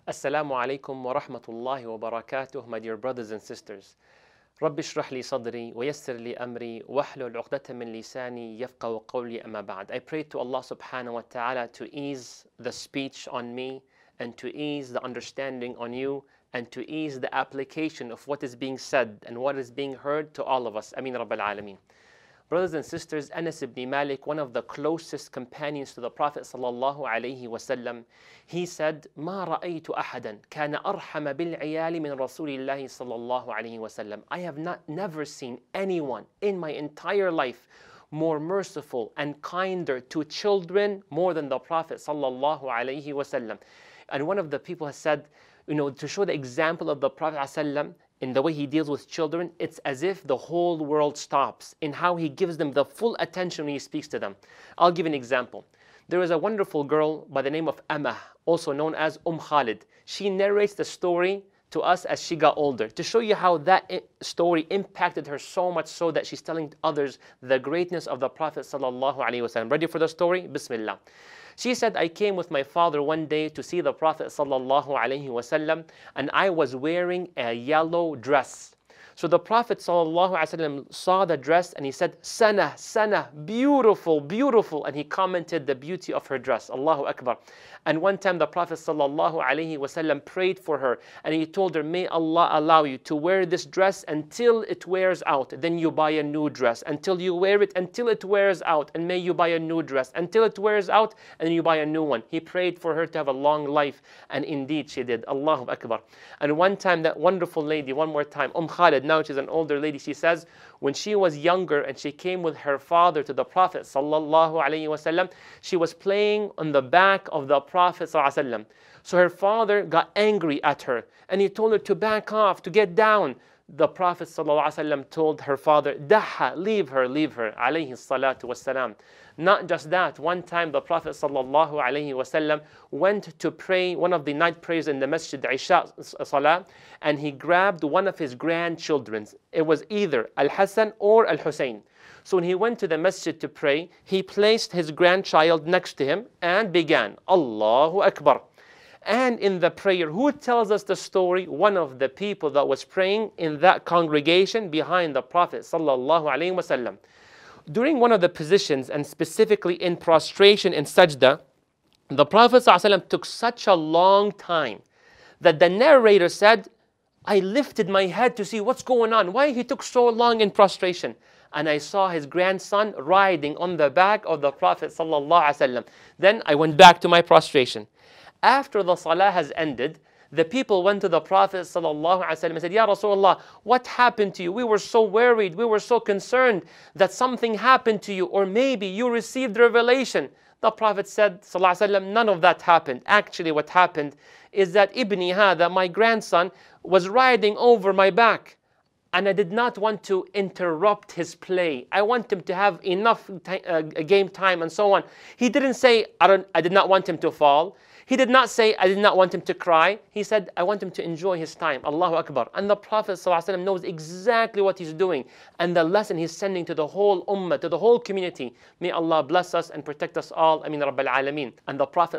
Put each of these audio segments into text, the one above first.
Assalamu alaikum wa rahmatullahi wa barakatuh, my dear brothers and sisters. Rabbi shrah li sadri wa yassir li amri wa hlul uqdatan min lisani yafqahu qawli amma ba'd. I pray to Allah subhanahu wa ta'ala to ease the speech on me and to ease the understanding on you and to ease the application of what is being said and what is being heard to all of us. Ameen Rabbil Alameen. Brothers and sisters, Anas ibn Malik, one of the closest companions to the Prophet sallallahu alaihi wasallam, he said, "Ma ra'aytu ahadan kana arhama bil iyali min Rasulillahi sallallahu alaihi wasallam." I have never seen anyone in my entire life more merciful and kinder to children more than the Prophet sallallahu alaihi wasallam. And one of the people has said, to show the example of the Prophet sallallahu in the way he deals with children, it's as if the whole world stops in how he gives them the full attention when he speaks to them. I'll give an example. There is a wonderful girl by the name of Amah, also known as Khalid. She narrates the story to us as she got older, to show you how that story impacted her so much so that she's telling others the greatness of the Prophet sallallahu alaihi wasallam. Ready for the story? Bismillah. She said, I came with my father one day to see the Prophet sallallahu alaihi wasallam, and I was wearing a yellow dress. So the Prophet sallallahu alaihi wasallam saw the dress and he said, Sana, Sana, beautiful, beautiful. And he commented the beauty of her dress. Allahu Akbar. And one time the Prophet sallallahu alaihi wasallam prayed for her and he told her, may Allah allow you to wear this dress until it wears out. Then you buy a new dress. Until you wear it, until it wears out. And may you buy a new dress until it wears out and then you buy a new one. He prayed for her to have a long life. And indeed she did. Allahu Akbar. And one time that wonderful lady, one more time, Khalid, now she's an older lady, she says, when she was younger and she came with her father to the Prophet sallallahu alaihi wasallam, she was playing on the back of the Prophet sallallahu alaihi wasallam. So her father got angry at her and he told her to back off, to get down. The Prophet sallallahu alaihi wasallam told her father, Daha, leave her, alayhi salatu wassalam. Not just that, one time the Prophet sallallahu alaihi wasallam went to pray one of the night prayers in the Masjid Isha Salah, and he grabbed one of his grandchildren. It was either Al-Hasan or Al-Hussein. So when he went to the masjid to pray, he placed his grandchild next to him and began, Allahu Akbar. And in the prayer, who tells us the story? One of the people that was praying in that congregation behind the Prophet sallallahu alaihi wasallam. During one of the positions, and specifically in prostration in sajda, the Prophet ﷺ took such a long time that the narrator said, I lifted my head to see what's going on, why he took so long in prostration. And I saw his grandson riding on the back of the Prophet ﷺ. Then I went back to my prostration. After the salah has ended, the people went to the Prophet ﷺ and said, Ya Rasulullah, what happened to you? We were so worried, we were so concerned that something happened to you, or maybe you received revelation. The Prophet said, ﷺ, none of that happened. Actually, what happened is that Ibni Hada, my grandson, was riding over my back. And I did not want to interrupt his play. I want him to have enough game time and so on. He didn't say, I did not want him to fall. He did not say, I did not want him to cry. He said, I want him to enjoy his time. Allahu Akbar. And the Prophet ﷺ knows exactly what he's doing and the lesson he's sending to the whole ummah, to the whole community. May Allah bless us and protect us all. Ameen Rabbil Alameen. And the Prophet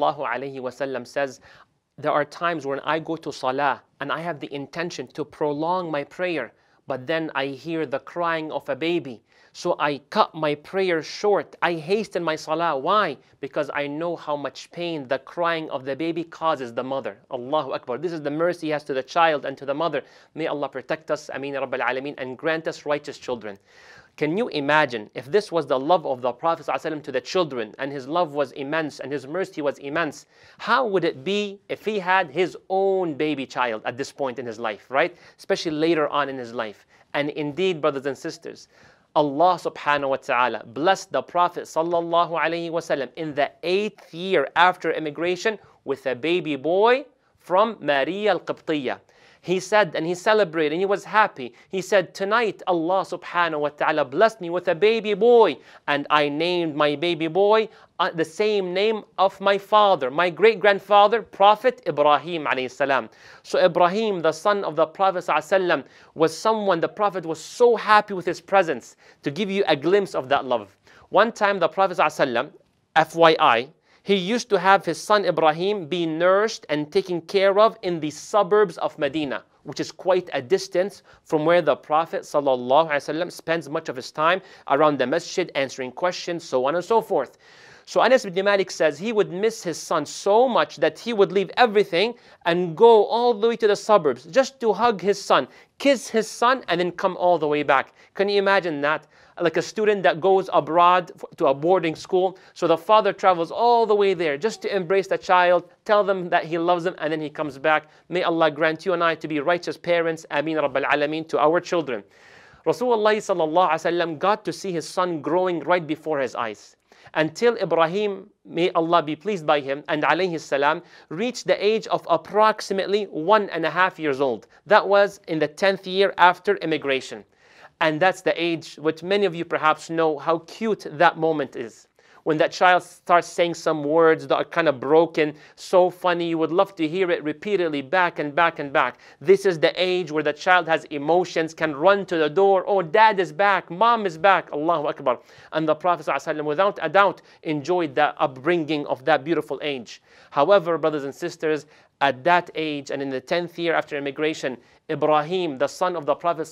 ﷺ says, there are times when I go to salah and I have the intention to prolong my prayer, but then I hear the crying of a baby. So I cut my prayer short. I hasten my salah. Why? Because I know how much pain the crying of the baby causes the mother. Allahu Akbar. This is the mercy he has to the child and to the mother. May Allah protect us, Ameen Rabbil Alameen, and grant us righteous children. Can you imagine if this was the love of the Prophet ﷺ to the children, and his love was immense and his mercy was immense? How would it be if he had his own baby child at this point in his life, right? Especially later on in his life. And indeed, brothers and sisters, Allah subhanahu wa ta'ala blessed the Prophet sallallahu alaihi wasallam in the 8th year after immigration with a baby boy from Maria al-Qibtiyya. He said, and he celebrated, and he was happy. He said, tonight Allah subhanahu wa ta'ala blessed me with a baby boy, and I named my baby boy the same name of my father, my great-grandfather, Prophet Ibrahim alayhi salam. So Ibrahim, the son of the Prophet ﷺ, was someone the Prophet was so happy with his presence. To give you a glimpse of that love, one time the Prophet ﷺ, FYI, He used to have his son Ibrahim be nursed and taken care of in the suburbs of Medina, which is quite a distance from where the Prophet ﷺ spends much of his time, around the masjid, answering questions, so on and so forth. So Anas ibn Malik says he would miss his son so much that he would leave everything and go all the way to the suburbs just to hug his son, kiss his son, and then come all the way back. Can you imagine that? Like a student that goes abroad to a boarding school. So the father travels all the way there just to embrace the child, tell them that he loves them, and then he comes back. May Allah grant you and I to be righteous parents. Ameen Rabbil Alameen to our children. Rasulullah sallallahu alaihi wasallam got to see his son growing right before his eyes, until Ibrahim, may Allah be pleased by him, and alayhi salam, reached the age of approximately 1.5 years old. That was in the 10th year after immigration. And that's the age which many of you perhaps know how cute that moment is. When that child starts saying some words that are kind of broken, so funny, you would love to hear it repeatedly back and back and back. This is the age where the child has emotions, can run to the door, oh, dad is back, mom is back, Allahu Akbar. And the Prophet ﷺ, without a doubt, enjoyed the upbringing of that beautiful age. However, brothers and sisters, at that age and in the 10th year after immigration, Ibrahim, the son of the Prophet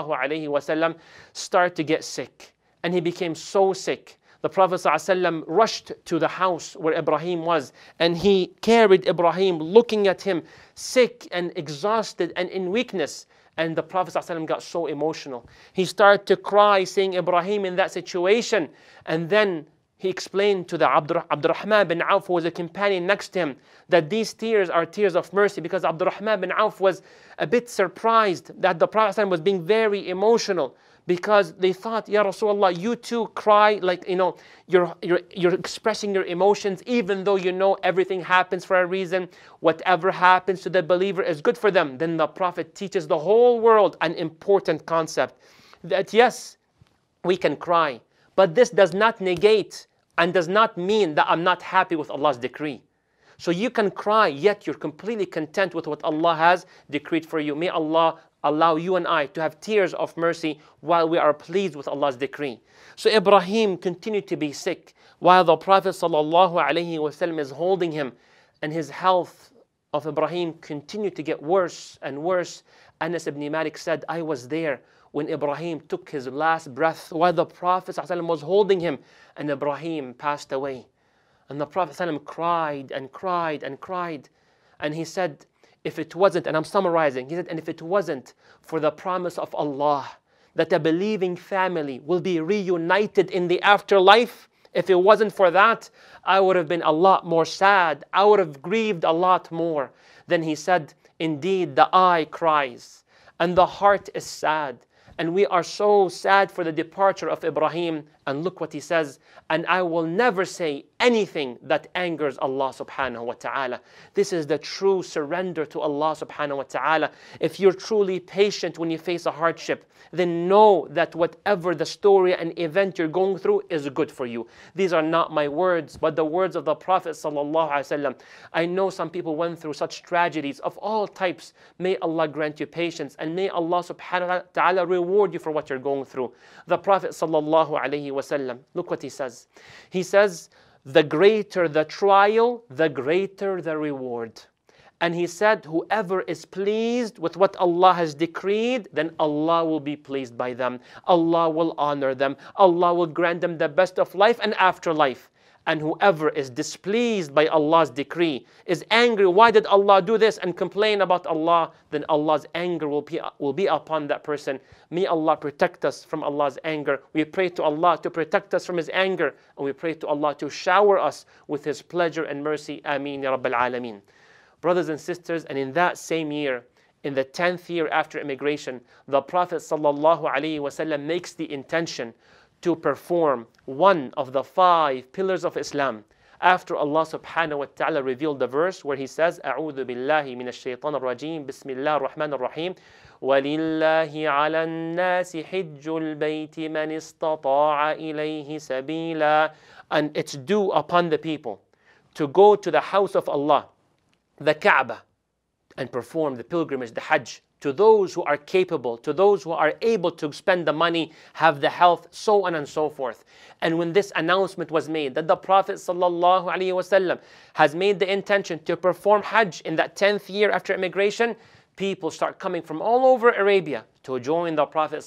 ﷺ, started to get sick. And he became so sick. The Prophet ﷺ rushed to the house where Ibrahim was, and he carried Ibrahim, looking at him, sick and exhausted and in weakness. And the Prophet ﷺ got so emotional. He started to cry, saying, Ibrahim, in that situation. And then he explained to the Abdurrahman bin Auf, who was a companion next to him, that these tears are tears of mercy, because Abdurrahman bin Auf was a bit surprised that the Prophet ﷺ was being very emotional, because they thought, Ya Rasulullah, you too cry, like, you're expressing your emotions, even though you know everything happens for a reason. Whatever happens to the believer is good for them. Then the Prophet teaches the whole world an important concept, that yes, we can cry, but this does not negate and does not mean that I'm not happy with Allah's decree. So you can cry, yet you're completely content with what Allah has decreed for you. May Allah allow you and I to have tears of mercy while we are pleased with Allah's decree. So Ibrahim continued to be sick while the Prophet ﷺ is holding him, and his health of Ibrahim continued to get worse and worse. Anas ibn Malik said, I was there when Ibrahim took his last breath while the Prophet ﷺ was holding him, and Ibrahim passed away. And the Prophet ﷺ cried and cried and cried. And he said, if it wasn't, and I'm summarizing, he said, and if it wasn't for the promise of Allah that a believing family will be reunited in the afterlife, if it wasn't for that, I would have been a lot more sad. I would have grieved a lot more. Then he said, indeed, the eye cries and the heart is sad. And we are so sad for the departure of Ibrahim. And look what he says, and I will never say anything that angers Allah subhanahu wa ta'ala. This is the true surrender to Allah subhanahu wa ta'ala. If you're truly patient when you face a hardship, then know that whatever the story and event you're going through is good for you. These are not my words, but the words of the Prophet sallallahu alaihi wasallam. I know some people went through such tragedies of all types. May Allah grant you patience, and may Allah subhanahu wa ta'ala reward you for what you're going through. The Prophet sallallahu alaihi wasallam, look what he says. He says, the greater the trial, the greater the reward. And he said, whoever is pleased with what Allah has decreed, then Allah will be pleased by them. Allah will honor them. Allah will grant them the best of life and afterlife. And whoever is displeased by Allah's decree, is angry, why did Allah do this, and complain about Allah, then Allah's anger will be upon that person. May Allah protect us from Allah's anger. We pray to Allah to protect us from His anger, and we pray to Allah to shower us with His pleasure and mercy. Ameen ya Rabbil Alameen. Brothers and sisters, and in that same year, in the 10th year after immigration, the Prophet ﷺ makes the intention to perform one of the 5 pillars of Islam. After Allah subhanahu wa ta'ala revealed the verse where He says, أعوذ بالله من الشيطان الرجيم بسم الله الرحمن الرحيم وَلِلَّهِ عَلَى النَّاسِ حِجُّ الْبَيْتِ مَنِ اسْتَطَاعَ إِلَيْهِ سَبِيلًا. And it's due upon the people to go to the house of Allah, the Kaaba, and perform the pilgrimage, the Hajj, to those who are capable, to those who are able to spend the money, have the health, so on and so forth. And when this announcement was made that the Prophet ﷺ has made the intention to perform Hajj in that 10th year after immigration, people start coming from all over Arabia to join the Prophet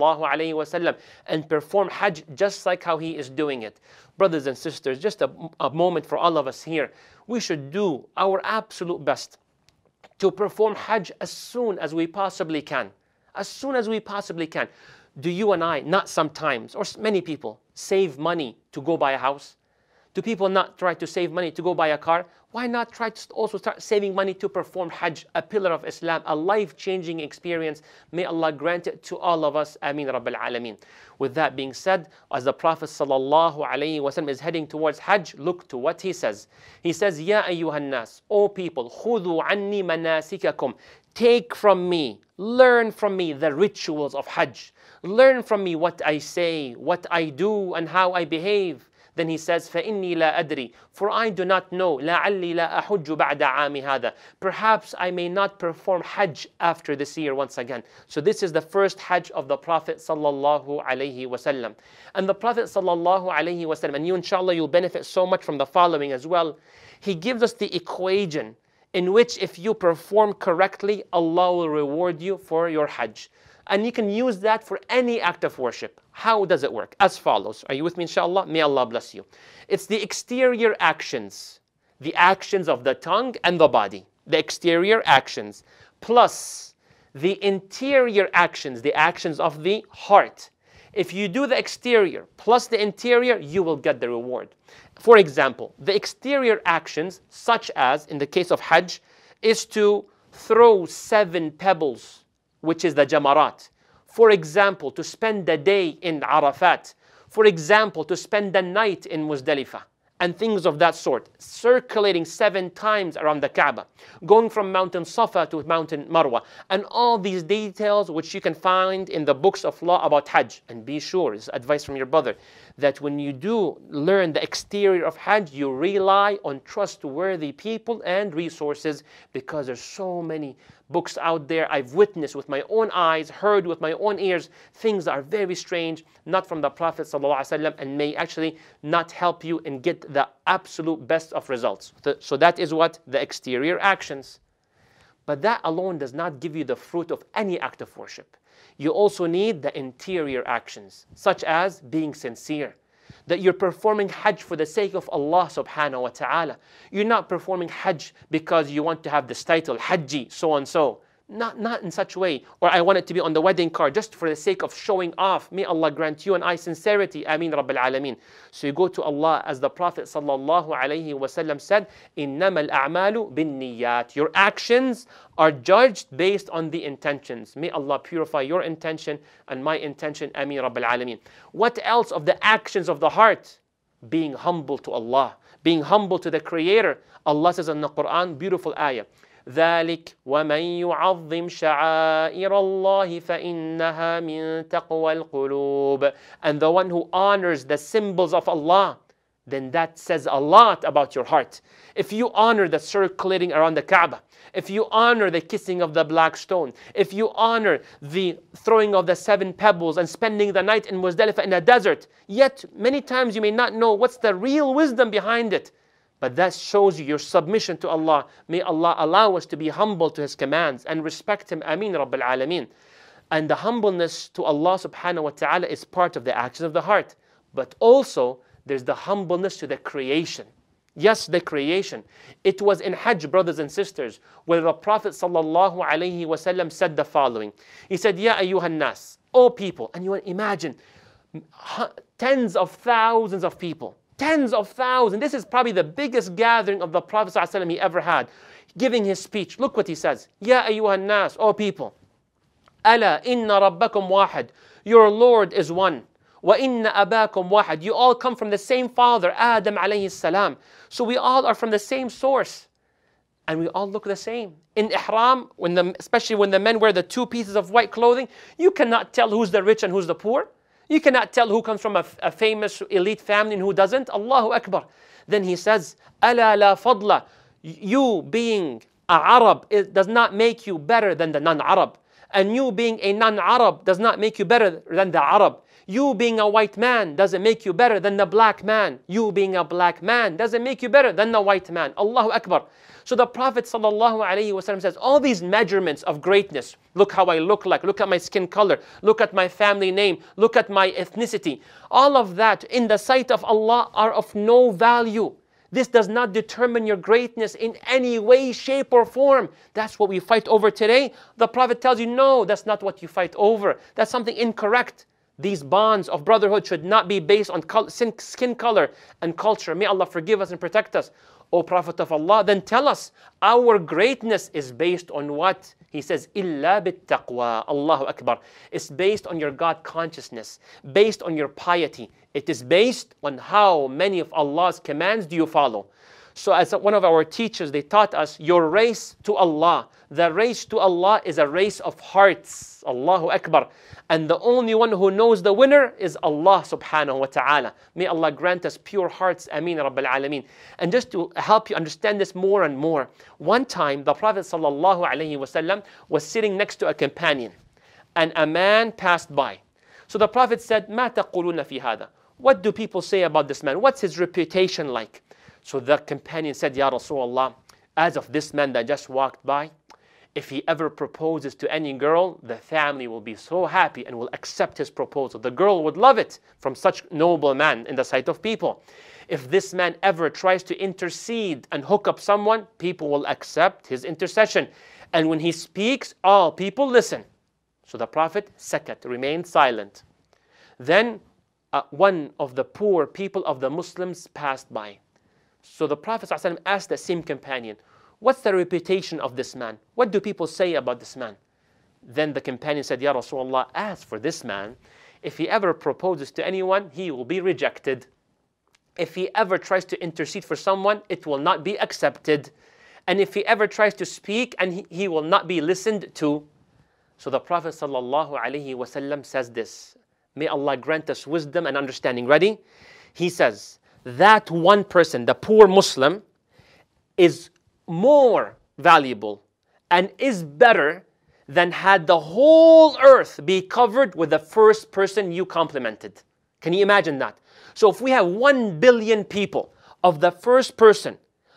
ﷺ and perform Hajj just like how he is doing it. Brothers and sisters, just a moment for all of us here. We should do our absolute best to perform Hajj as soon as we possibly can. As soon as we possibly can. Do you and I, not sometimes, or many people, save money to go buy a house? Do people not try to save money to go buy a car? Why not try to also start saving money to perform Hajj, a pillar of Islam, a life-changing experience? May Allah grant it to all of us. Ameen Rabbil Alameen. With that being said, as the Prophet ﷺ is heading towards Hajj, look to what he says. He says, Ya ayyuhan nas, O people, khudhu anni manasikakum. Take from me, learn from me the rituals of Hajj. Learn from me what I say, what I do, and how I behave. Then he says, فَإِنِّي لَا أَدْرِي, for I do not know, لَعَلِّي لَا أَحُجُّ بَعْدَ عَامِ هَذَا, perhaps I may not perform Hajj after this year once again. So this is the first Hajj of the Prophet sallallahu alaihi wasallam. And the Prophet sallallahu alaihi wasallam, and you inshallah you'll benefit so much from the following as well. He gives us the equation in which if you perform correctly, Allah will reward you for your Hajj. And you can use that for any act of worship. How does it work? As follows. Are you with me, inshallah? May Allah bless you. It's the exterior actions, the actions of the tongue and the body, the exterior actions, plus the interior actions, the actions of the heart. If you do the exterior plus the interior, you will get the reward. For example, the exterior actions, such as in the case of Hajj, is to throw 7 pebbles, which is the jamarat. For example, to spend the day in Arafat. For example, to spend the night in Muzdalifah. And things of that sort. Circulating 7 times around the Kaaba. Going from Mountain Safa to Mountain Marwa. And all these details which you can find in the books of law about Hajj. And be sure, this is advice from your brother, that when you do learn the exterior of Hajj, you rely on trustworthy people and resources, because there's so many books out there. I've witnessed with my own eyes, heard with my own ears, things that are very strange, not from the Prophet ﷺ, and may actually not help you and get the absolute best of results. So that is what the exterior actions. But that alone does not give you the fruit of any act of worship. You also need the interior actions, such as being sincere. That you're performing Hajj for the sake of Allah subhanahu wa ta'ala. You're not performing Hajj because you want to have this title, Hajji, so and so. Not in such a way. Or I want it to be on the wedding card just for the sake of showing off. May Allah grant you and I sincerity. Ameen Rabbil Alameen. So you go to Allah as the Prophet sallallahu alaihi wasallam said, إِنَّمَا الْأَعْمَالُ بِالنِّيَّاتِ. Your actions are judged based on the intentions. May Allah purify your intention and my intention. Ameen Rabbil Alameen. What else of the actions of the heart? Being humble to Allah. Being humble to the Creator. Allah says in the Quran, beautiful ayah. ذلك ومن يعظم شعائر الله فإنها من تقوى القلوب. And the one who honors the symbols of Allah, then that says a lot about your heart. If you honor the circulating around the Kaaba, if you honor the kissing of the black stone, if you honor the throwing of the 7 pebbles and spending the night in Muzdalifah in a desert, yet many times you may not know what's the real wisdom behind it. But that shows you your submission to Allah. May Allah allow us to be humble to His commands and respect Him. Ameen Rabbil Alameen. And the humbleness to Allah subhanahu wa ta'ala is part of the actions of the heart. But also, there's the humbleness to the creation. Yes, the creation. It was in Hajj, brothers and sisters, where the Prophet sallallahu alaihi wasallam said the following. He said, Ya ayyuhan nas, O people. And you imagine, tens of thousands of people. Tens of thousands. This is probably the biggest gathering of the Prophet ﷺ he ever had. Giving his speech. Look what he says. Ya ayyuhan nas, O people. Ala inna rabbakum wahid. Your Lord is one. Wa inna abakum wahid. You all come from the same father, Adam alayhi salam. So we all are from the same source. And we all look the same. In ihram, especially when the men wear the 2 pieces of white clothing, you cannot tell who's the rich and who's the poor. You cannot tell who comes from a famous elite family and who doesn't. Allahu Akbar. Then he says, Ala la fadla. You being a Arab, it does not make you better than the non-Arab. And you being a non-Arab does not make you better than the Arab. You being a white man doesn't make you better than the black man. You being a black man doesn't make you better than the white man. Allahu Akbar. So the Prophet ﷺ says, all these measurements of greatness, look how I look like, look at my skin color, look at my family name, look at my ethnicity. All of that in the sight of Allah are of no value. This does not determine your greatness in any way, shape, or form. That's what we fight over today. The Prophet tells you, no, that's not what you fight over. That's something incorrect. These bonds of brotherhood should not be based on skin color and culture. May Allah forgive us and protect us. O Prophet of Allah, then tell us, our greatness is based on what? He says, إِلَّا بِالتَّقْوَى. Allahu Akbar. It's based on your God consciousness, based on your piety. It is based on how many of Allah's commands do you follow. So as one of our teachers, they taught us, your race to Allah. The race to Allah is a race of hearts. Allahu Akbar. And the only one who knows the winner is Allah subhanahu wa ta'ala. May Allah grant us pure hearts. Ameen Rabbil Alameen. And just to help you understand this more and more, one time the Prophet sallallahu alaihi wasallam was sitting next to a companion and a man passed by. So the Prophet said, مَا تَقُولُونَ فِي هَذَا? What do people say about this man? What's his reputation like? So the companion said, Ya Rasulullah, as of this man that just walked by, if he ever proposes to any girl, the family will be so happy and will accept his proposal. The girl would love it from such noble man in the sight of people. If this man ever tries to intercede and hook up someone, people will accept his intercession. And when he speaks, all people listen. So the Prophet, sakat, remained silent. Then one of the poor people of the Muslims passed by. So the Prophet ﷺ asked the same companion, what's the reputation of this man? What do people say about this man? Then the companion said, Ya Rasulullah, as for this man, if he ever proposes to anyone, he will be rejected. If he ever tries to intercede for someone, it will not be accepted. And if he ever tries to speak, and he will not be listened to. So the Prophet ﷺ says this. May Allah grant us wisdom and understanding. Ready? He says, that one person, the poor Muslim, is more valuable and is better than had the whole earth be covered with the first person you complimented. Can you imagine that? So if we have 1 billion people of the first person,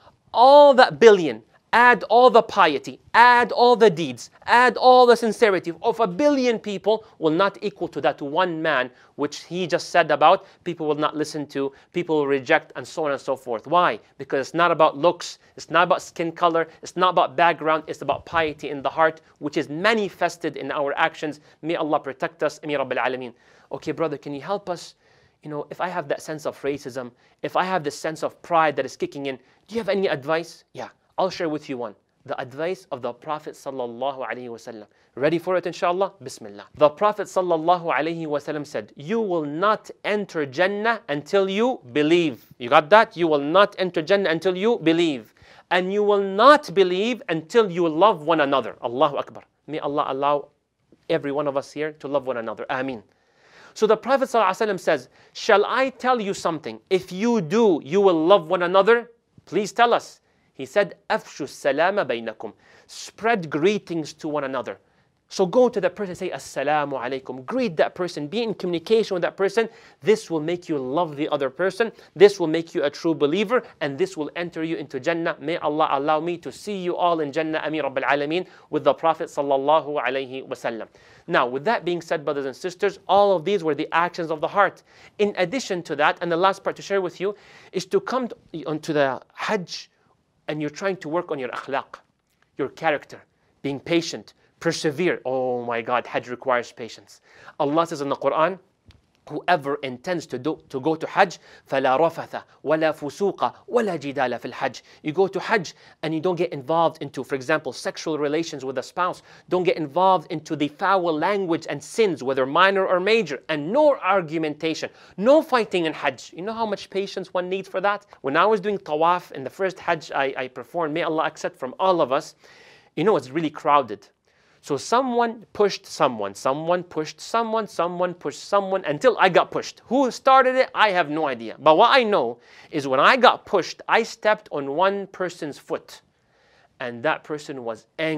all that billion, add all the piety, add all the deeds, add all the sincerity of 1 billion people will not equal to that one man which he just said about, people will not listen to, people will reject, and so on and so forth. Why? Because it's not about looks, it's not about skin color, it's not about background, it's about piety in the heart, which is manifested in our actions. May Allah protect us. Ameen Rabbil Alameen. Okay, brother, can you help us? You know, if I have that sense of racism, if I have this sense of pride that is kicking in, do you have any advice? Yeah. I'll share with you one. The advice of the Prophet sallallahu alaihi wasallam. Ready for it, inshallah? Bismillah. The Prophet sallallahu alaihi wasallam said, you will not enter Jannah until you believe. You got that? You will not enter Jannah until you believe. And you will not believe until you love one another. Allahu Akbar. May Allah allow every one of us here to love one another. Ameen. So the Prophet sallallahu alaihi wasallam says, shall I tell you something? If you do, you will love one another? Please tell us. He said, أَفْشُوا السَّلَامَ بَيْنَكُمْ. Spread greetings to one another. So go to that person, say, Assalamu alaikum. Greet that person, be in communication with that person. This will make you love the other person. This will make you a true believer, and this will enter you into Jannah. May Allah allow me to see you all in Jannah, Ameen Rabbil Alameen, with the Prophet sallallahu alaihi wasallam. Now, with that being said, brothers and sisters, all of these were the actions of the heart. In addition to that, and the last part to share with you, is to come onto the Hajj, and you're trying to work on your akhlaq, your character, being patient, persevere. Oh my God, Hajj requires patience. Allah says in the Quran, whoever intends to go to Hajj, فَلَا رَفَثَ وَلَا فُسُوقَ وَلَا جِدَالَ فِي الْحَجِّ. You go to Hajj and you don't get involved into, for example, sexual relations with a spouse. Don't get involved into the foul language and sins, whether minor or major, and no argumentation, no fighting in Hajj. You know how much patience one needs for that? When I was doing tawaf in the first Hajj I performed, may Allah accept from all of us, you know it's really crowded. So someone pushed someone, someone pushed someone, someone pushed someone, until I got pushed. Who started it? I have no idea. But what I know is when I got pushed, I stepped on one person's foot. And that person was angry.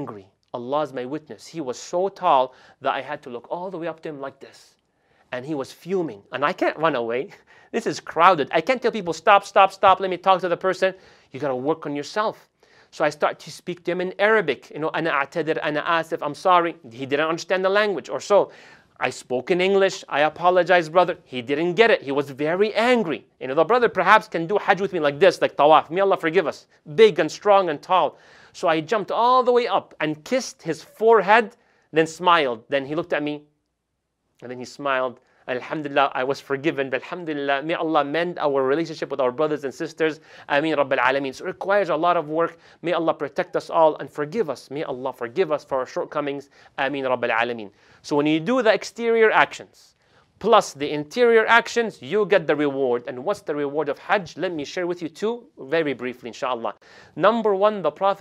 Allah is my witness. He was so tall that I had to look all the way up to him like this. And he was fuming. And I can't run away. This is crowded. I can't tell people, stop, stop, stop. Let me talk to the person. You got to work on yourself. So I start to speak to him in Arabic. You know, أنا أعتذر, أنا آسف, I'm sorry. He didn't understand the language or so. I spoke in English. I apologize, brother. He didn't get it. He was very angry. You know, the brother perhaps can do Hajj with me like this, like tawaf. May Allah forgive us. Big and strong and tall. So I jumped all the way up and kissed his forehead, then smiled. Then he looked at me, and then he smiled. Alhamdulillah, I was forgiven. Alhamdulillah, may Allah mend our relationship with our brothers and sisters. Ameen Rabbil Alameen. So it requires a lot of work. May Allah protect us all and forgive us. May Allah forgive us for our shortcomings. Ameen Rabbil Alameen. So when you do the exterior actions, plus the interior actions, you get the reward. And what's the reward of Hajj? Let me share with you two very briefly, inshallah. Number one, the Prophet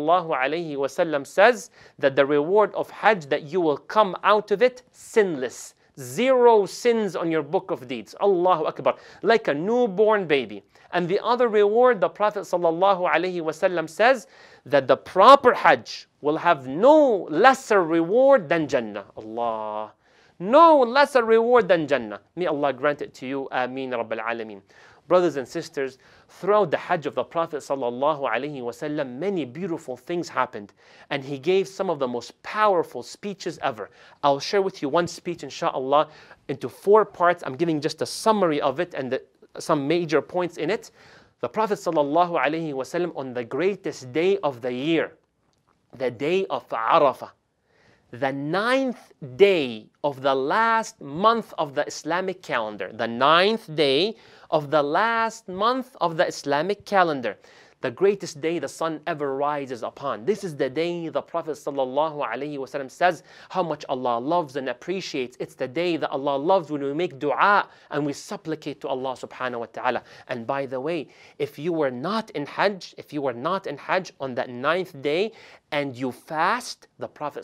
ﷺ says that the reward of Hajj, that you will come out of it sinless. 0 sins on your book of deeds. Allahu Akbar. Like a newborn baby. And the other reward, the Prophet ﷺ says that the proper Hajj will have no lesser reward than Jannah. Allah. No lesser reward than Jannah. May Allah grant it to you. Ameen Rabbil Alameen. Brothers and sisters, throughout the Hajj of the Prophet ﷺ, many beautiful things happened. And he gave some of the most powerful speeches ever. I'll share with you one speech, inshallah, into 4 parts. I'm giving just a summary of it and some major points in it. The Prophet ﷺ, on the greatest day of the year, the day of Arafah, the 9th day of the last month of the Islamic calendar, the 9th day of the last month of the Islamic calendar, the greatest day the sun ever rises upon. This is the day the Prophet ﷺ says how much Allah loves and appreciates. It's the day that Allah loves when we make dua and we supplicate to Allah subhanahu wa ta'ala. And by the way, if you were not in Hajj, on that 9th day and you fast, the Prophet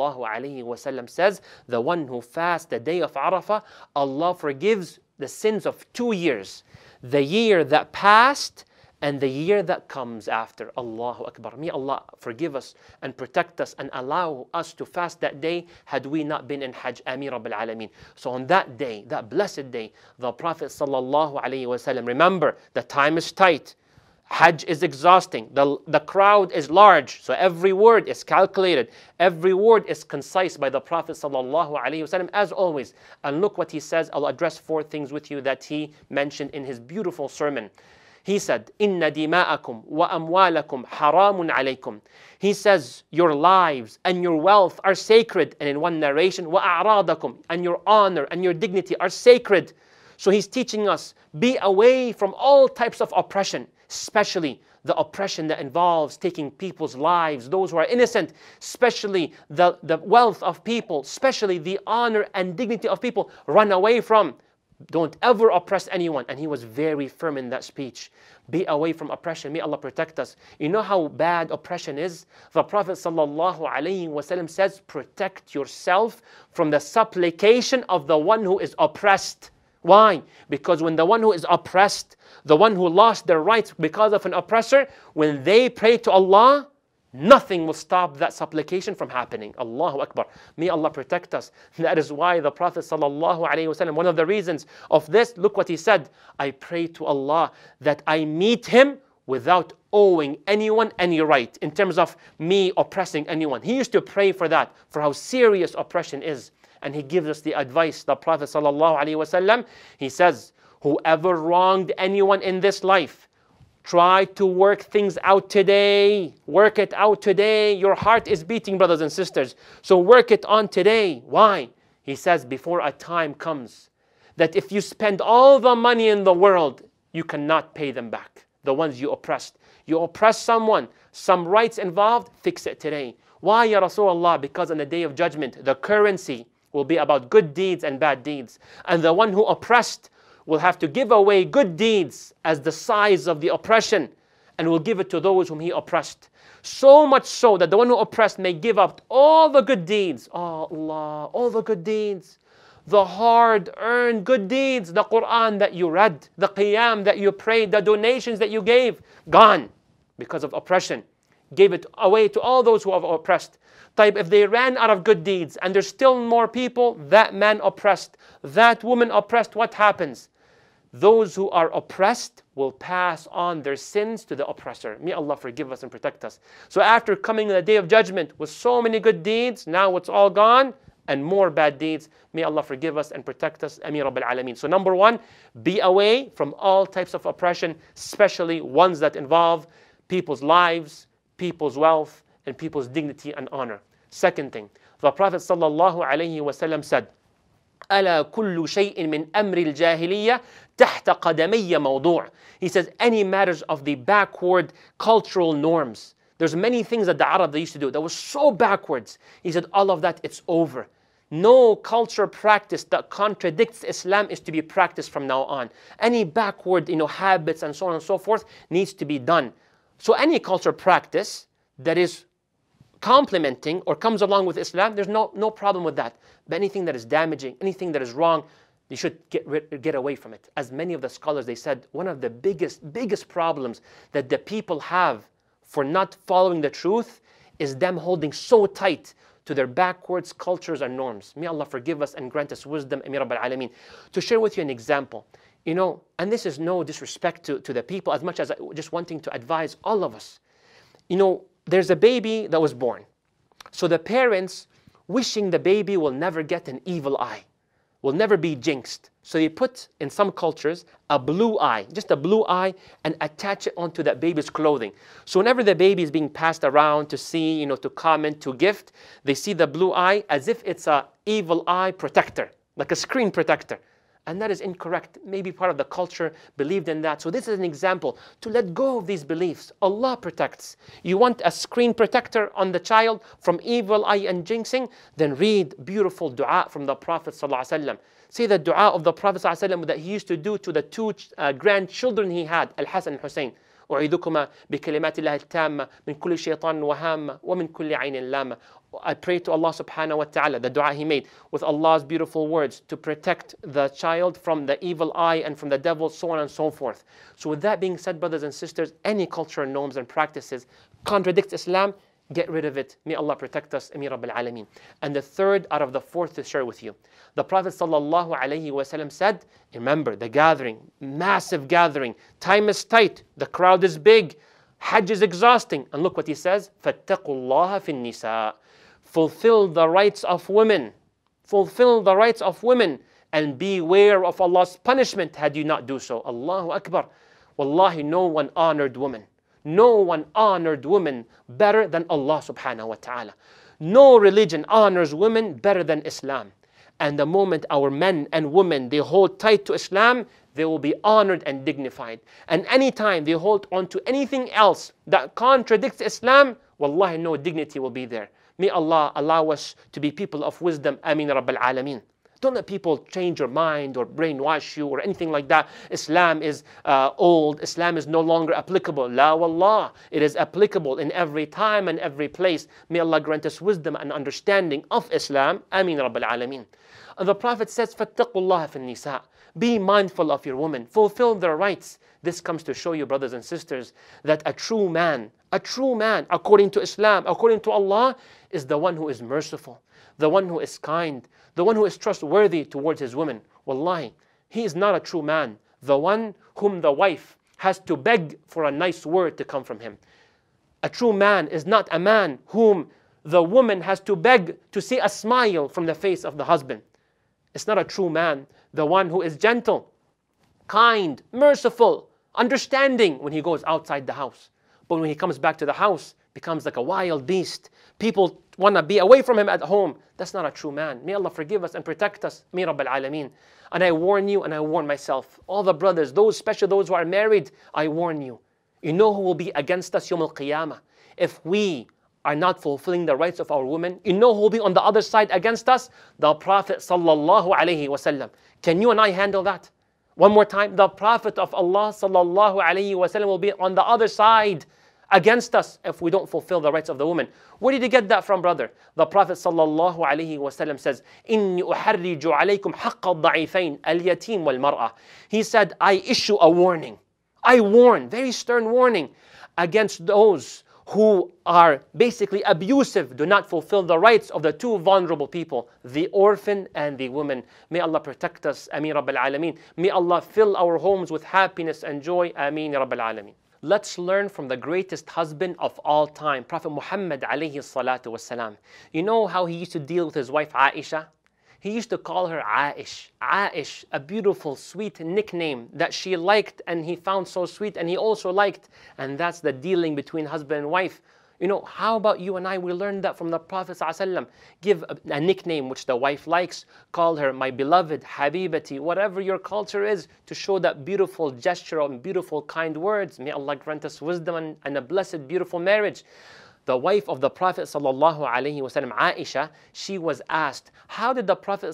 ﷺ says, the one who fasts the day of Arafah, Allah forgives the sins of 2 years. The year that passed and the year that comes after. Allahu Akbar. May Allah forgive us and protect us and allow us to fast that day had we not been in Hajj. Ameen Rabbil Alameen. So on that day, that blessed day, the Prophet ﷺ, remember, the time is tight. Hajj is exhausting. The crowd is large. So every word is calculated. Every word is concise by the Prophet ﷺ, as always. And look what he says. I'll address 4 things with you that he mentioned in his beautiful sermon. He said, إِنَّ دِمَاءَكُمْ وَأَمْوَالَكُمْ حَرَامٌ عَلَيْكُمْ. He says, your lives and your wealth are sacred. And in one narration, وَأَعْرَاضَكُمْ, and your honor and your dignity are sacred. So he's teaching us, be away from all types of oppression, especially the oppression that involves taking people's lives, those who are innocent, especially the wealth of people, especially the honor and dignity of people. Run away from. Don't ever oppress anyone. And he was very firm in that speech. Be away from oppression. May Allah protect us. You know how bad oppression is? The Prophet ﷺ says, protect yourself from the supplication of the one who is oppressed. Why? Because when the one who is oppressed, the one who lost their rights because of an oppressor, when they pray to Allah, nothing will stop that supplication from happening. Allahu Akbar. May Allah protect us. That is why the Prophet ﷺ, one of the reasons of this, look what he said, I pray to Allah that I meet him without owing anyone any right, in terms of me oppressing anyone. He used to pray for that, for how serious oppression is. And he gives us the advice, the Prophet ﷺ, he says, whoever wronged anyone in this life, try to work things out today. Work it out today. Your heart is beating, brothers and sisters. So work it on today. Why? He says, before a time comes that if you spend all the money in the world, you cannot pay them back. The ones you oppressed. You oppress someone, some rights involved, fix it today. Why, Ya Rasulullah? Because on the day of judgment, the currency will be about good deeds and bad deeds. And the one who oppressed will have to give away good deeds as the size of the oppression, and will give it to those whom he oppressed. So much so that the one who oppressed may give up all the good deeds. Oh Allah, all the good deeds. The hard-earned good deeds, the Quran that you read, the Qiyam that you prayed, the donations that you gave, gone because of oppression. gave it away to all those who are oppressed. If they ran out of good deeds and there's still more people, that man oppressed, that woman oppressed, what happens? Those who are oppressed will pass on their sins to the oppressor. May Allah forgive us and protect us. So after coming the day of judgment with so many good deeds, now it's all gone and more bad deeds. May Allah forgive us and protect us. Ameen Rabbil Alameen. So number one, be away from all types of oppression, especially ones that involve people's lives, people's wealth, and people's dignity and honor. Second thing, the Prophet ﷺ said, ألا كل شيء من أمر الجاهلية تحت قدمي موضوع. He says, any matters of the backward cultural norms. There's many things that the Arab they used to do that was so backwards. He said, all of that, it's over. No culture practice that contradicts Islam is to be practiced from now on. Any backward habits and so on and so forth needs to be done. So any culture practice that is complementing or comes along with Islam, there's no problem with that. But anything that is damaging, anything that is wrong, you should get away from it. As many of the scholars, they said, one of the biggest problems that the people have for not following the truth is them holding so tight to their backwards cultures and norms. May Allah forgive us and grant us wisdom. Ameen Rabbil Alameen. To share with you an example, and this is no disrespect to the people as much as just wanting to advise all of us. There's a baby that was born. So the parents wishing the baby will never get an evil eye, will never be jinxed. So they put, in some cultures, a blue eye, just a blue eye, and attach it onto that baby's clothing. So whenever the baby is being passed around to see, to comment, to gift, they see the blue eye as if it's an evil eye protector, like a screen protector. And that is incorrect. Maybe part of the culture believed in that. So this is an example to let go of these beliefs. Allah protects. You want a screen protector on the child from evil eye and jinxing? Then read beautiful dua from the Prophet ﷺ. Say the dua of the Prophet ﷺ that he used to do to the two grandchildren he had, Al-Hasan and Hussein. أعيذكما بكلمات الله التامة من كل شيطان وهامة ومن كل عين لامة. I pray to Allah subhanahu wa ta'ala, the dua he made, with Allah's beautiful words to protect the child from the evil eye and from the devil, so on and so forth. So with that being said, brothers and sisters, any cultural norms and practices contradicts Islam, get rid of it. May Allah protect us. Ameen Rabbil Alameen. And the third out of the fourth to share with you. The Prophet ﷺ said, remember the gathering, massive gathering, time is tight, the crowd is big, Hajj is exhausting. And look what he says, فَاتَّقُوا اللَّهَ فِي النِّسَاءِ. Fulfill the rights of women. Fulfill the rights of women and beware of Allah's punishment had you not do so. Allahu Akbar. Wallahi, no one honored woman. No one honored women better than Allah subhanahu wa ta'ala. No religion honors women better than Islam. And the moment our men and women, they hold tight to Islam, they will be honored and dignified. And anytime they hold on to anything else that contradicts Islam, wallahi, no dignity will be there. May Allah allow us to be people of wisdom. Ameen Rabbil Alameen. Don't let people change your mind or brainwash you or anything like that. Islam is old. Islam is no longer applicable. La wallah. It is applicable in every time and every place. May Allah grant us wisdom and understanding of Islam. Ameen Rabbil Alameen. And the Prophet says, فَاتَّقُوا اللَّهَ فِي النِّسَاءِ. Be mindful of your women. Fulfill their rights. This comes to show you, brothers and sisters, that a true man, according to Islam, according to Allah, is the one who is merciful, the one who is kind, the one who is trustworthy towards his women. Wallahi, he is not a true man, the one whom the wife has to beg for a nice word to come from him. A true man is not a man whom the woman has to beg to see a smile from the face of the husband. It's not a true man, the one who is gentle, kind, merciful, understanding when he goes outside the house. But when he comes back to the house, becomes like a wild beast. People want to be away from him at home. That's not a true man. May Allah forgive us and protect us. May Rabbil Alameen. And I warn you and I warn myself. All the brothers, especially those who are married, I warn you. You know who will be against us Yawm al-Qiyamah? If we are not fulfilling the rights of our women, you know who will be on the other side against us? The Prophet sallallahu alaihi wasallam. Can you and I handle that? One more time, the Prophet of Allah sallallahu alaihi wasallam will be on the other side against us if we don't fulfill the rights of the woman. Where did you get that from, brother? The Prophet sallallahu alaihi wasallam says, "Inni uharriju alaykum haqqa ad-da'ifayn al-yatim wal-mar'a." He said, I issue a warning. I warn, very stern warning, against those who are basically abusive, do not fulfill the rights of the two vulnerable people, the orphan and the woman. May Allah protect us. Ameen Rabbil Alameen. May Allah fill our homes with happiness and joy. Ameen Rabbil Alameen. Let's learn from the greatest husband of all time, Prophet Muhammad alayhi salatu wasalam. You know how he used to deal with his wife Aisha? He used to call her Aish. Aish, a beautiful, sweet nickname that she liked and he found so sweet and he also liked. And that's the dealing between husband and wife. You know, how about you and I? We learned that from the Prophet ﷺ. Give a nickname which the wife likes. Call her my beloved, Habibati, whatever your culture is, to show that beautiful gesture and beautiful kind words. May Allah grant us wisdom and a blessed, beautiful marriage. The wife of the Prophet ﷺ, Aisha, she was asked, how did the Prophet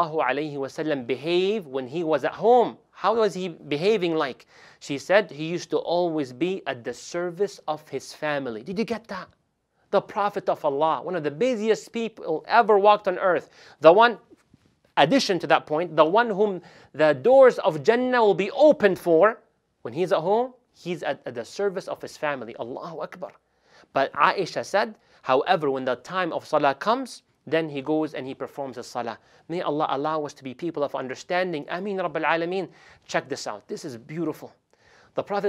ﷺ behave when he was at home? How was he behaving like? She said he used to always be at the service of his family. Did you get that? The Prophet of Allah, one of the busiest people ever walked on earth. The one, addition to that point, the one whom the doors of Jannah will be opened for, when he's at home, he's at the service of his family. Allahu Akbar. But Aisha said, however, when the time of Salah comes, then he goes and he performs his Salah. May Allah allow us to be people of understanding. Ameen Rabbil Alameen. Check this out. This is beautiful. The Prophet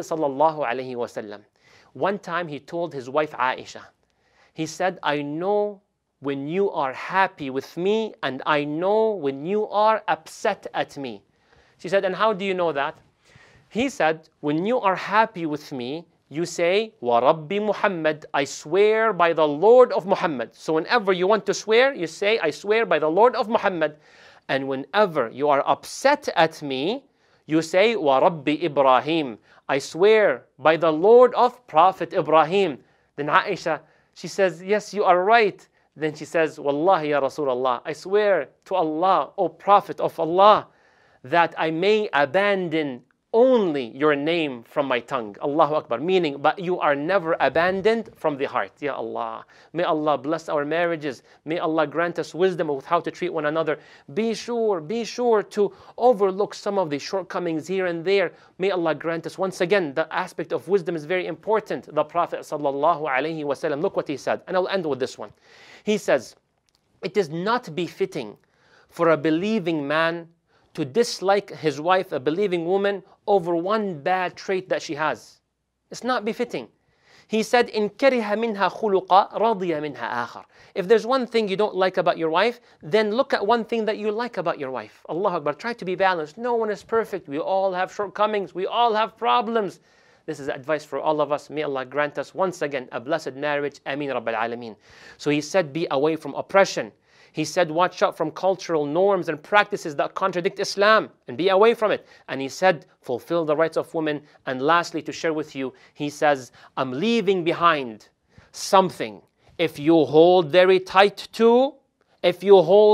ﷺ, one time he told his wife Aisha, he said, I know when you are happy with me and I know when you are upset at me. She said, and how do you know that? He said, when you are happy with me, you say, Wa Rabbi Muhammad, I swear by the Lord of Muhammad. So whenever you want to swear, you say, I swear by the Lord of Muhammad. And whenever you are upset at me, you say, Wa Rabbi Ibrahim, I swear by the Lord of Prophet Ibrahim. Then Aisha, she says, yes, you are right. Then she says, Wallahi ya Rasulullah, I swear to Allah, O Prophet of Allah, that I may abandon only your name from my tongue. Allahu Akbar. Meaning, but you are never abandoned from the heart. Ya Allah. May Allah bless our marriages. May Allah grant us wisdom with how to treat one another. Be sure to overlook some of the shortcomings here and there. May Allah grant us, once again, the aspect of wisdom is very important. The Prophet ﷺ, look what he said. And I'll end with this one. He says, it is not befitting for a believing man to dislike his wife, a believing woman, over one bad trait that she has. It's not befitting. He said, إِن كَرِهَ مِنْهَا خُلُقًا رَضِيَ مِنْهَا آخَرٍ. If there's one thing you don't like about your wife, then look at one thing that you like about your wife. Allahu Akbar. Try to be balanced. No one is perfect. We all have shortcomings. We all have problems. This is advice for all of us. May Allah grant us once again a blessed marriage. Ameen Rabbil Alameen. So he said, be away from oppression. He said, watch out from cultural norms and practices that contradict Islam and be away from it. And he said, fulfill the rights of women. And lastly, to share with you, he says, I'm leaving behind something. If you hold very tight to, you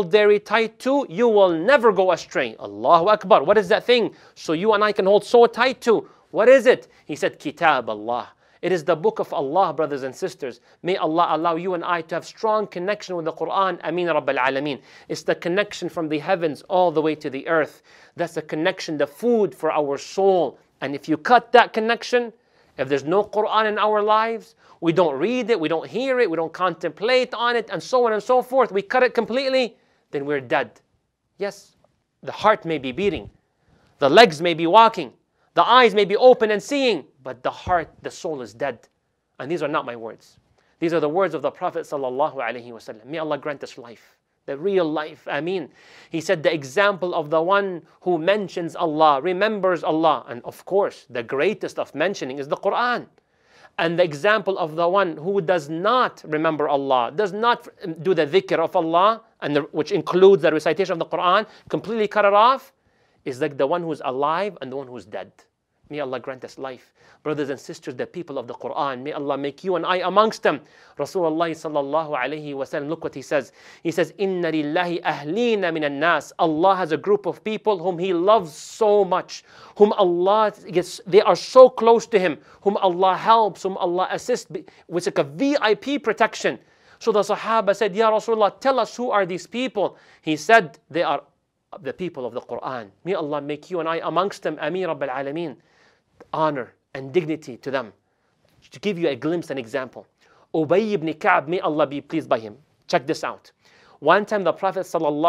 will never go astray. Allahu Akbar. What is that thing? So you and I can hold so tight to. What is it? He said, Kitab Allah. It is the book of Allah, brothers and sisters. May Allah allow you and I to have strong connection with the Quran. Ameen Rabbil Alameen. It's the connection from the heavens all the way to the earth. That's the connection, the food for our soul. And if you cut that connection, if there's no Quran in our lives, we don't read it, we don't hear it, we don't contemplate on it, and so on and so forth, we cut it completely, then we're dead. Yes, the heart may be beating, the legs may be walking, the eyes may be open and seeing, but the heart, the soul is dead. And these are not my words. These are the words of the Prophet ﷺ. May Allah grant us life, the real life. Ameen. He said, the example of the one who mentions Allah, remembers Allah. And of course, the greatest of mentioning is the Quran. And the example of the one who does not remember Allah, does not do the dhikr of Allah, which includes the recitation of the Quran, completely cut it off, is like the one who's alive and the one who's dead. May Allah grant us life. Brothers and sisters, the people of the Quran, may Allah make you and I amongst them. Rasulullah sallallahu alayhi wa sallam, look what he says. He says, Inna lillahi ahlina minan nas. Allah has a group of people whom He loves so much, whom Allah gets, they are so close to Him, whom Allah helps, whom Allah assists, with like a VIP protection. So the Sahaba said, Ya Rasulullah, tell us who are these people. He said, they are the people of the Quran. May Allah make you and I amongst them. Ameen Rabbil Alameen. Honor and dignity to them. To give you a glimpse and example, Ubay ibn Ka'b, may Allah be pleased by him. Check this out. One time the Prophet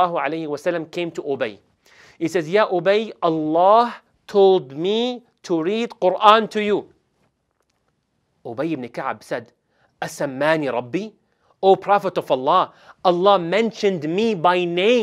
ﷺ came to Ubay. He says, Ya Ubay, Allah told me to read Quran to you. Ubay ibn Ka'b said, Asammani Rabbi? O Prophet of Allah, Allah mentioned me by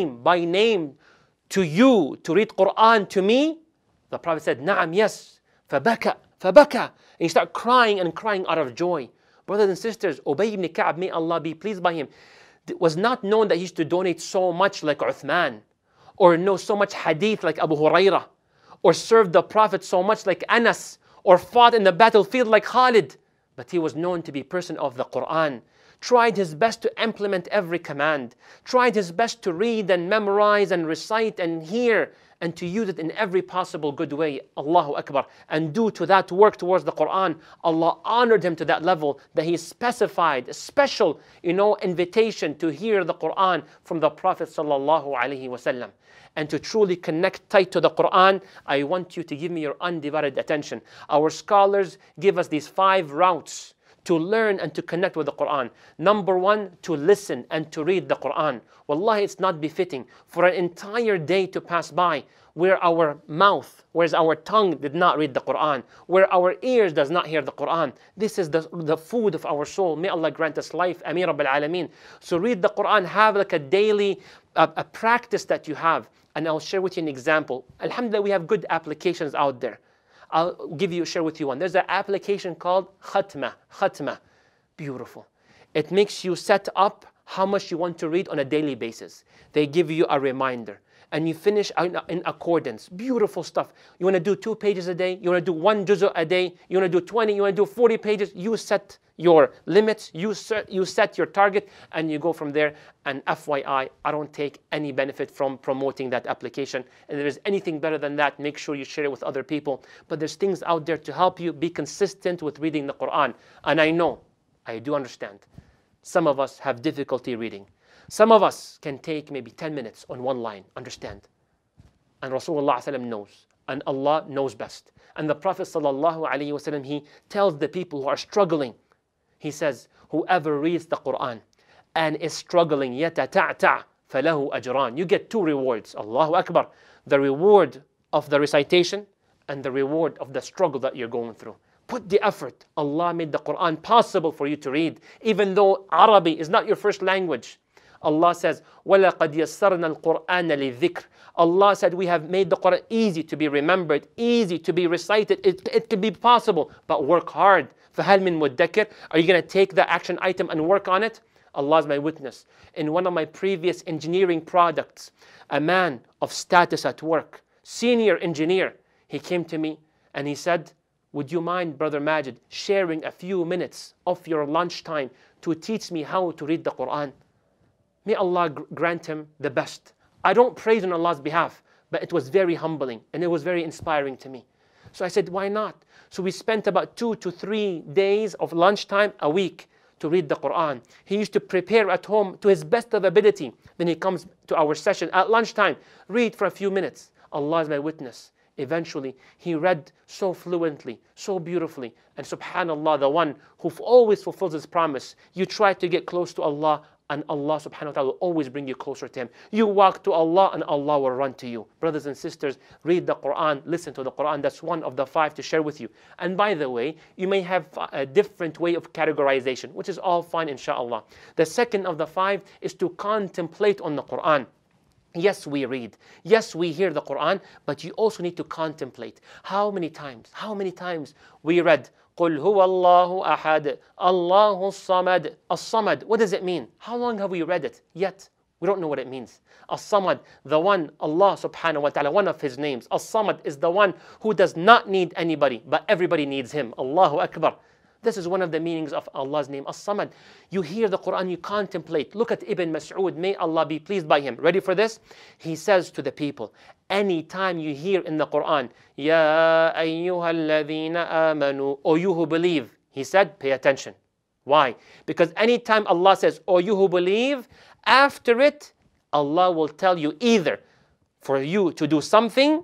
name to you to read Quran to me? The Prophet said, Na'am, yes. Fabaka. And he started crying and crying out of joy. Brothers and sisters, Ubay ibn Ka'b, may Allah be pleased by him, was not known that he used to donate so much like Uthman, or know so much hadith like Abu Hurairah, or served the Prophet so much like Anas, or fought in the battlefield like Khalid. But he was known to be a person of the Quran, tried his best to implement every command, tried his best to read and memorize and recite and hear and to use it in every possible good way. Allahu Akbar. And due to that work towards the Quran, Allah honored him to that level that he specified a special, invitation to hear the Quran from the Prophet sallallahu alaihi wasallam. And to truly connect tight to the Quran, I want you to give me your undivided attention. Our scholars give us these 5 routes to learn and to connect with the Quran. Number 1, to listen and to read the Quran. Wallahi, it's not befitting for an entire day to pass by where our mouth, whereas our tongue did not read the Quran, where our ears does not hear the Quran. This is the food of our soul. May Allah grant us life. Ameen Rabbil Alameen. So read the Quran, have like a daily a practice that you have. And I'll share with you an example. Alhamdulillah, we have good applications out there. I'll share with you one. There's an application called Khatma. Beautiful. It makes you set up how much you want to read on a daily basis. They give you a reminder and you finish in accordance. Beautiful stuff. You want to do 2 pages a day, you want to do 1 juz a day, you want to do 20, you want to do 40 pages. You set your limits, you set your target, and you go from there. And FYI, I don't take any benefit from promoting that application. And if there's anything better than that, make sure you share it with other people. But there's things out there to help you be consistent with reading the Quran. And I do understand, some of us have difficulty reading. Some of us can take maybe 10 minutes on one line, understand. And Rasulullah ﷺ knows, and Allah knows best. And the Prophet ﷺ, he tells the people who are struggling, he says, whoever reads the Quran and is struggling, يَتَتَعْتَعْ فَلَهُ أَجْران. You get 2 rewards. Allahu Akbar. The reward of the recitation and the reward of the struggle that you're going through. Put the effort. Allah made the Quran possible for you to read, even though Arabic is not your first language. Allah says, وَلَقَدْ يَسَّرْنَا الْقُرْآنَ لِلذِّكْرِ. Allah said, we have made the Quran easy to be remembered, easy to be recited. It can be possible, but work hard. فَهَلْ مِن مُدَّكِرٍ. Are you going to take the action item and work on it? Allah is my witness. In one of my previous engineering products, a man of status at work, senior engineer, he came to me and he said, would you mind, Brother Majid, sharing a few minutes of your lunchtime to teach me how to read the Quran? May Allah grant him the best. I don't praise on Allah's behalf, but it was very humbling and it was very inspiring to me. So I said, why not? So we spent about 2 to 3 days of lunchtime a week to read the Quran. He used to prepare at home to his best of ability. Then he comes to our session at lunchtime, read for a few minutes. Allah is my witness. Eventually, he read so fluently, so beautifully. And subhanallah, the one who always fulfills his promise. You try to get close to Allah, and Allah subhanahu wa ta'ala will always bring you closer to Him. You walk to Allah and Allah will run to you. Brothers and sisters, read the Quran, listen to the Quran. That's one of the 5 to share with you. And by the way, you may have a different way of categorization, which is all fine, inshallah. The second of the 5 is to contemplate on the Quran. Yes, we read. Yes, we hear the Quran, but you also need to contemplate. How many times we read, قُلْ هُوَ اللَّهُ أَحَدٌ اللَّهُ الصَّمَدُ. As-Samad, what does it mean? How long have we read it? Yet, we don't know what it means. As-Samad, the one, Allah subhanahu wa ta'ala, one of His names. As-Samad is the one who does not need anybody, but everybody needs Him. Allahu Akbar. This is one of the meanings of Allah's name, As-Samad. You hear the Quran, you contemplate. Look at Ibn Mas'ud, may Allah be pleased by him. Ready for this? He says to the people, anytime you hear in the Quran, Ya ayyuhalladhina amanu, O you who believe, he said, pay attention. Why? Because anytime Allah says, O you who believe, after it, Allah will tell you either for you to do something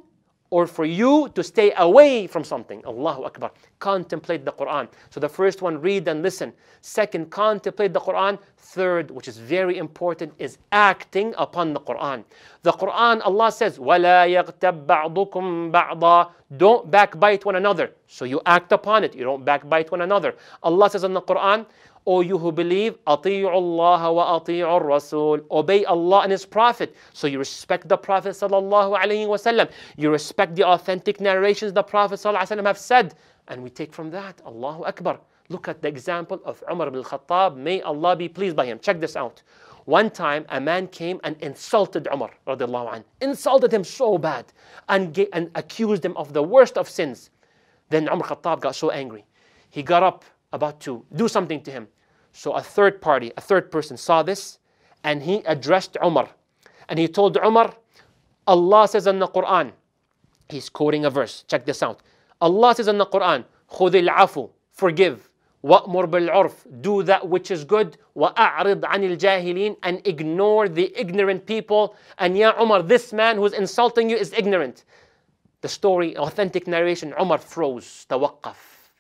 or for you to stay away from something. Allahu Akbar. Contemplate the Quran. So the first one, read and listen. Second, contemplate the Quran. Third, which is very important, is acting upon the Quran. The Quran, Allah says, وَلَا يَغْتَبْ بَعْضُكُمْ بَعْضًا. Don't backbite one another. So you act upon it. You don't backbite one another. Allah says in the Quran, O you who believe, أطيعوا الله وأطيعوا الرسول. Obey Allah and His Prophet. So you respect the Prophet sallallahu alaihi wasallam. You respect the authentic narrations the Prophet sallallahu alaihi wasallam have said. And we take from that, Allahu Akbar. Look at the example of Umar ibn al-Khattab. May Allah be pleased by him. Check this out. One time a man came and insulted Umar radiallahu anh. Insulted him so bad and accused him of the worst of sins. Then Umar al-Khattab got so angry. He got up about to do something to him. So a third person saw this, and he addressed Umar. And he told Umar, Allah says in the Quran, he's quoting a verse, check this out. Allah says in the Quran, خُذِ الْعَفُ, forgive. وَأْمُرْ بِالْعُرْفِ, do that which is good. وَأَعْرِضْ عَنِ الْجَاهِلِينَ, and ignore the ignorant people. And ya Umar, this man who's insulting you is ignorant. The story, authentic narration, Umar froze, tawaqqaf,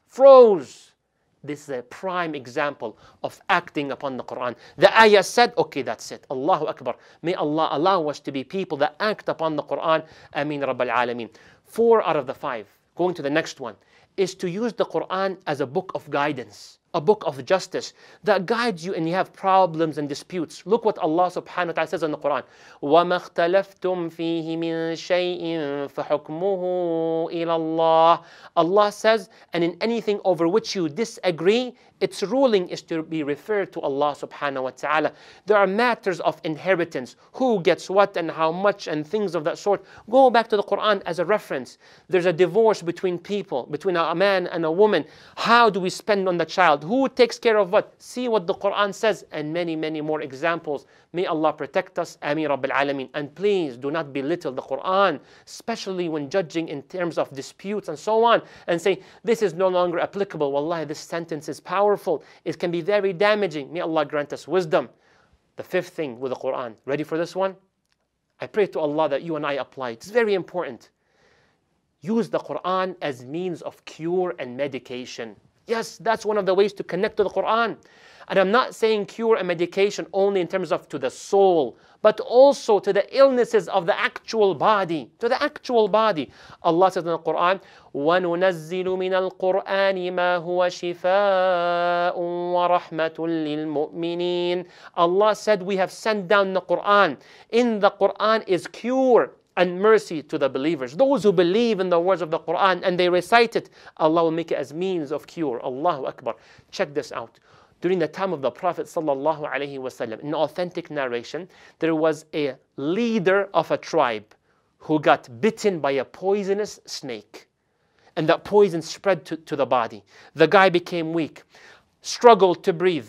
froze. This is a prime example of acting upon the Quran. The ayah said, okay, that's it. Allahu Akbar. May Allah allow us to be people that act upon the Quran. Ameen Rabbil Alameen. 4 out of the 5, going to the next one, is to use the Quran as a book of guidance, a book of justice that guides you and you have problems and disputes. Look what Allah subhanahu wa ta'ala says in the Quran. وَمَا اخْتَلَفْتُمْ فِيهِ مِنْ شَيْءٍ فَحُكْمُهُ إِلَى اللَّهِ. Allah says, and in anything over which you disagree, its ruling is to be referred to Allah subhanahu wa ta'ala. There are matters of inheritance, who gets what and how much and things of that sort. Go back to the Quran as a reference. There's a divorce between people, between a man and a woman. How do we spend on the child? Who takes care of what? See what the Quran says, and many, many more examples. May Allah protect us. Ameen Rabbil Alameen. And please do not belittle the Quran, especially when judging in terms of disputes and so on, and say, this is no longer applicable. Wallahi, this sentence is powerful. It can be very damaging. May Allah grant us wisdom. The 5th thing with the Quran. Ready for this one? I pray to Allah that you and I apply. It's very important. Use the Quran as means of cure and medication. Yes, that's one of the ways to connect to the Quran. And I'm not saying cure and medication only in terms of to the soul, but also to the illnesses of the actual body. To the actual body. Allah says in the Quran, وَنُنَزِّلُ مِنَ الْقُرْآنِ مَا هُوَ شِفَاءٌ وَرَحْمَةٌ لِلْمُؤْمِنِينَ. Allah said, we have sent down the Quran. In the Quran is cure and mercy to the believers. Those who believe in the words of the Quran and they recite it, Allah will make it as means of cure. Allahu Akbar. Check this out. During the time of the Prophet sallallahu alaihi wasallam, in authentic narration, there was a leader of a tribe who got bitten by a poisonous snake. And that poison spread to the body. The guy became weak, struggled to breathe.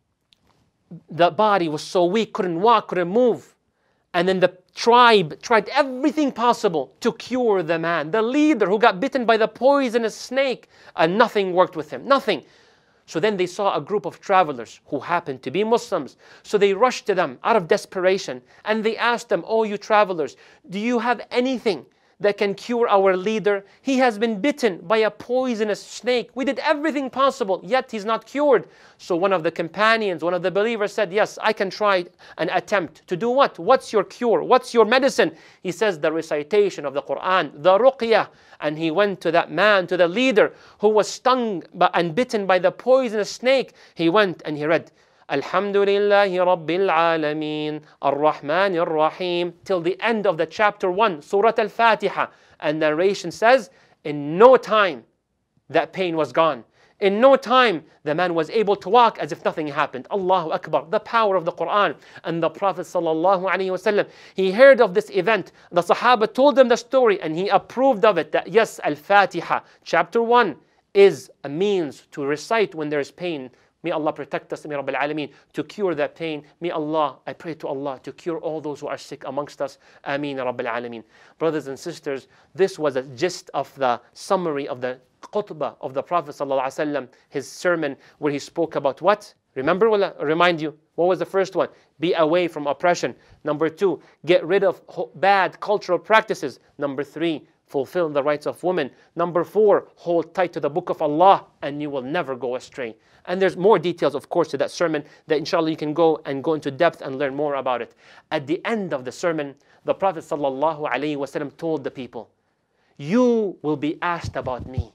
The body was so weak, couldn't walk, couldn't move. And then the tribe tried everything possible to cure the man, the leader who got bitten by the poisonous snake, and nothing worked with him, nothing. So then they saw a group of travelers who happened to be Muslims. So they rushed to them out of desperation and they asked them, oh, you travelers, do you have anything that can cure our leader? He has been bitten by a poisonous snake. We did everything possible, yet he's not cured. So one of the companions, one of the believers said, yes, I can try an attempt. To do what? What's your cure? What's your medicine? He says, the recitation of the Quran, the ruqyah. And he went to that man, to the leader who was stung and bitten by the poisonous snake. He went and he read, Alhamdulillahi Rabbil Alameen, Ar-Rahman Ar-Rahim, till the end of the chapter 1, Surah Al-Fatiha. And narration says, in no time, that pain was gone. In no time, the man was able to walk as if nothing happened. Allahu Akbar, the power of the Quran. And the Prophet sallallahu alaihi wasallam, he heard of this event. The Sahaba told him the story and he approved of it. That yes, Al-Fatiha, chapter 1, is a means to recite when there is pain. May Allah protect us, May Rabbil Alameen, to cure that pain. May Allah, I pray to Allah, to cure all those who are sick amongst us. Ameen Rabbil Alameen. Brothers and sisters, this was a gist of the summary of the khutbah of the Prophet ﷺ, his sermon where he spoke about what? Remember, will I remind you, what was the first one? Be away from oppression. Number 2, get rid of bad cultural practices. Number 3, fulfill the rights of women. Number 4, hold tight to the book of Allah and you will never go astray. And there's more details, of course, to that sermon that inshallah you can go into depth and learn more about it. At the end of the sermon, the Prophet ﷺ told the people, you will be asked about me.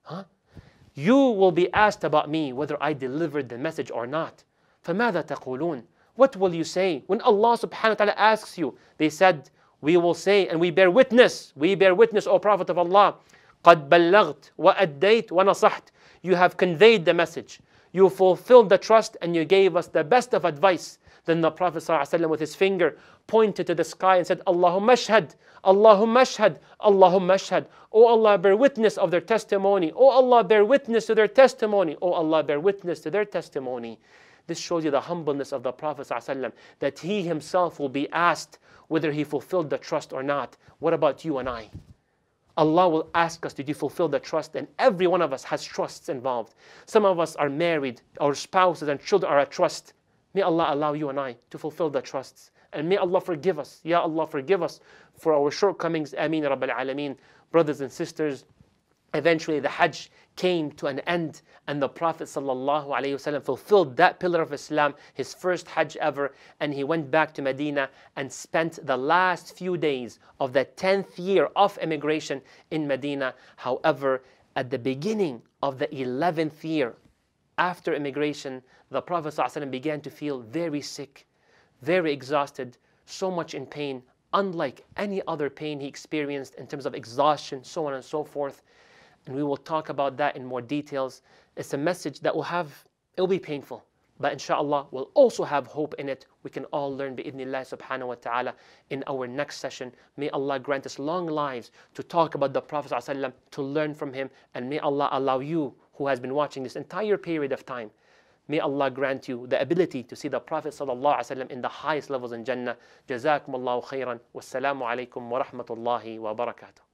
You will be asked about me whether I delivered the message or not. فَمَاذَا تَقُولُونَ? What will you say? When Allah subhanahu wa ta'ala asks you, they said, we will say and we bear witness, O Prophet of Allah, قَدْ بَلَّغْتَ وَأَدَّيْتَ وَنَصَحْتَ. You have conveyed the message, you fulfilled the trust, and you gave us the best of advice. Then the Prophet ﷺ with his finger pointed to the sky and said, Allahumma ashhad, Allahumma ashhad, Allahumma ashhad. O Allah, bear witness of their testimony. O Allah, bear witness to their testimony. O Allah, bear witness to their testimony. This shows you the humbleness of the Prophet ﷺ, that he himself will be asked whether he fulfilled the trust or not. What about you and I? Allah will ask us, did you fulfill the trust? And every one of us has trusts involved. Some of us are married, our spouses and children are a trust. May Allah allow you and I to fulfill the trusts. And may Allah forgive us. Ya Allah, forgive us for our shortcomings. Ameen Rabbil Alameen. Brothers and sisters, eventually the Hajj came to an end, and the Prophet ﷺ fulfilled that pillar of Islam, his first Hajj ever, and he went back to Medina and spent the last few days of the 10th year of immigration in Medina. However, at the beginning of the 11th year after immigration, the Prophet ﷺ began to feel very sick, very exhausted, so much in pain, unlike any other pain he experienced in terms of exhaustion, so on and so forth. And we will talk about that in more details. It's a message that it will be painful, but inshallah will also have hope in it. We can all learn bi'idhnillah subhanahu wa ta'ala in our next session. May Allah grant us long lives to talk about the Prophet ﷺ, to learn from him, and may Allah allow you who has been watching this entire period of time, may Allah grant you the ability to see the Prophet ﷺ in the highest levels in Jannah. Jazakumullahu khairan. Wassalamu alaikum wa rahmatullahi wa barakatuh.